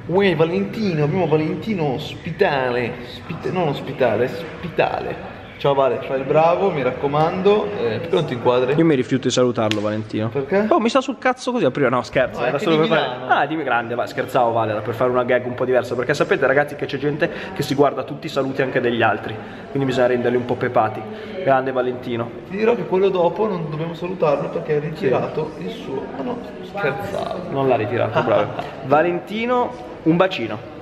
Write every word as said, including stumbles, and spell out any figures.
Uè, Valentino, abbiamo Valentino ospitale, Spit non ospitale, ospitale. Ciao Vale, fai il bravo, mi raccomando, eh, perché non ti inquadri? Io mi rifiuto di salutarlo, Valentino. Perché? Oh, mi sta sul cazzo così a prima. No, scherzo, No, era è solo che per di fare. Milano. Ah, dimmi grande, va, scherzavo, Vale, era per fare una gag un po' diversa. Perché sapete, ragazzi, che c'è gente che si guarda tutti i saluti anche degli altri. Quindi bisogna renderli un po' pepati. Grande Valentino. Ti dirò che quello dopo non dobbiamo salutarlo perché ha ritirato il suo... Ah no, scherzavo. Non l'ha ritirato, bravo. Valentino, un bacino.